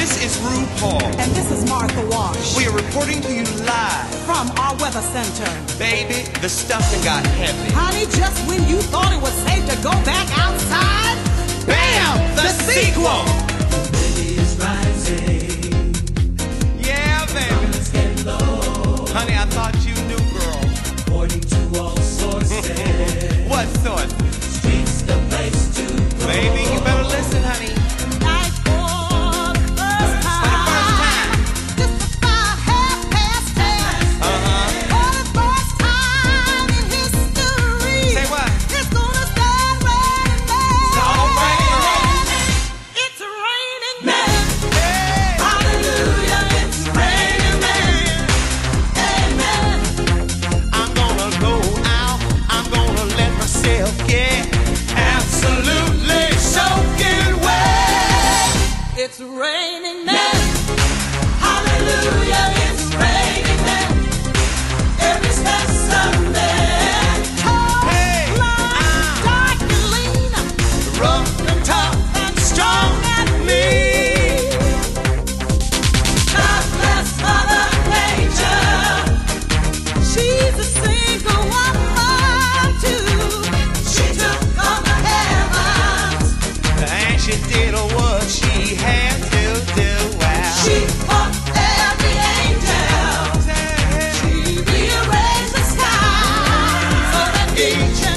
This is RuPaul. And this is Martha Wash. We are reporting to you live. From our weather center. Baby, the stuffing got heavy. Honey, just when you thought it was safe to go back outside, BAM! The sequel! Baby is rising. Yeah, baby. Let's get low. Honey, I thought you knew, girl. According to all sources. What source? Streets the place to go. Baby, you better listen, honey. night for the first time. Just about 10:30. For the first time in history. Say what? It's gonna start raining men. All right, girl. It's raining men. Hey! Hallelujah, it's raining men. Amen. I'm gonna go out. I'm gonna let myself get absolutely soaking wet. It's raining men. Hallelujah, it's raining men. Every specimen. Tall, Hey, blonde, dark and lean. Rough and tough and strong and mean. God bless Mother Nature. She's a single woman too. She took on the heavens. And she did what she had to do. Wow. She fought every angel. She rearranged the sky so that each